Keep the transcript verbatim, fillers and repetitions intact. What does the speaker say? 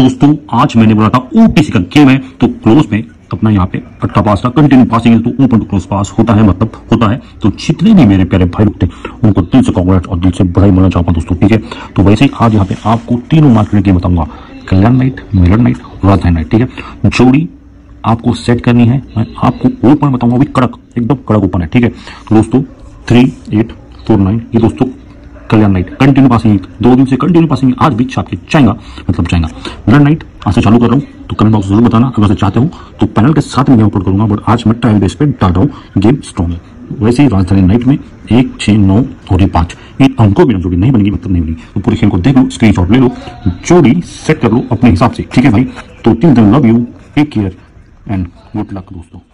दोस्तों आज मैंने बोला था ओटीसी का गेम है तो क्लोज में अपना यहाँ पे अट्ठा पास था, कंटिन्यू पासिंग है तो ओपन टू क्लोज पास होता है, मतलब होता है। तो जितने भी मेरे प्यारे भाई लोग थे उनको दिल से कांग्रेट्स और दिल से बधाई बोलना चाहूंगा दोस्तों, ठीक है। तो वैसे ही आज यहाँ पे आपको तीनों मार्केट गेम बताऊंगा, Kalyan night, Milan night, Rajdhani night, ठीक है। जोड़ी आपको सेट करनी है, मैं आपको ओपन बताऊंगा, अभी कड़क एकदम कड़क ओपन है, ठीक है। तो दोस्तों थ्री एट फोर नाइन ये दोस्तों कल्याण नाइट कंटिन्यू पासिंग, दो दिन से कंटिन्यू पासिंग आज भी छाप के जाएगा, मतलब जाएगा। मिलर नाइट आज से चालू कर रहा हूँ तो कमेंट बॉक्स जरूर बताना अगर से चाहते हो तो पैनल के साथ में मैं अपलोड करूंगा, बट आज मैं ट्रायल बेस पे डाल रहा हूँ, गेम स्ट्रॉन्ग है। वैसे ही राजधानी नाइट में एक छह नौ और ये पांच ये अंकों भी ना जोड़ी नहीं बनेगी, मतलब नहीं बनेगी। तो पूरे खेल को देख लो, स्क्रीनशॉट ले लो, जोड़ी सेट कर लो अपने हिसाब से, ठीक है भाई। तो till then love you, take care and good luck दोस्तों।